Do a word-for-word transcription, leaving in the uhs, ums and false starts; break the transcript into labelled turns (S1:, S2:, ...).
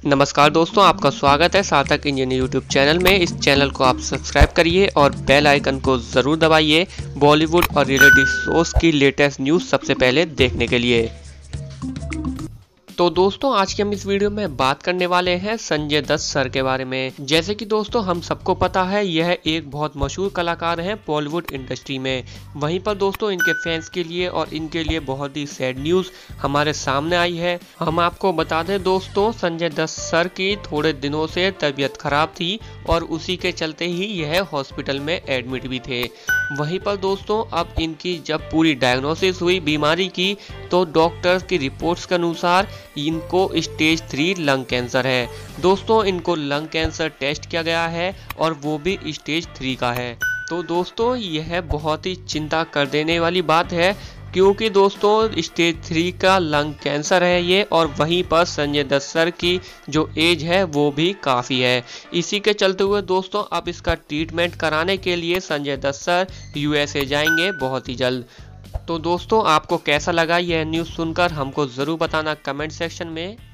S1: नमस्कार दोस्तों, आपका स्वागत है सार्थक इंजीनियर यूट्यूब चैनल में। इस चैनल को आप सब्सक्राइब करिए और बेल आइकन को ज़रूर दबाइए बॉलीवुड और रियलिटी शोज़ की लेटेस्ट न्यूज़ सबसे पहले देखने के लिए। तो दोस्तों, आज की हम इस वीडियो में बात करने वाले हैं संजय दत्त सर के बारे में। जैसे कि दोस्तों हम सबको पता है, यह एक बहुत मशहूर कलाकार हैं बॉलीवुड इंडस्ट्री में। वहीं पर दोस्तों इनके फैंस के लिए और इनके लिए बहुत ही सैड न्यूज़ हमारे सामने आई है। हम आपको बता दें दोस्तों, संजय दत्त सर की थोड़े दिनों से तबीयत खराब थी और उसी के चलते ही यह हॉस्पिटल में एडमिट भी थे। वहीं पर दोस्तों अब इनकी जब पूरी डायग्नोसिस हुई बीमारी की, तो डॉक्टर्स की रिपोर्ट्स के अनुसार इनको स्टेज थ्री लंग कैंसर है। दोस्तों इनको लंग कैंसर टेस्ट किया गया है और वो भी स्टेज थ्री का है। तो दोस्तों यह बहुत ही चिंता कर देने वाली बात है, क्योंकि दोस्तों स्टेज थ्री का लंग कैंसर है ये, और वहीं पर संजय दत्त सर की जो एज है वो भी काफ़ी है। इसी के चलते हुए दोस्तों अब इसका ट्रीटमेंट कराने के लिए संजय दत्त सर यूएसए जाएंगे बहुत ही जल्द। तो दोस्तों आपको कैसा लगा यह न्यूज़ सुनकर, हमको ज़रूर बताना कमेंट सेक्शन में।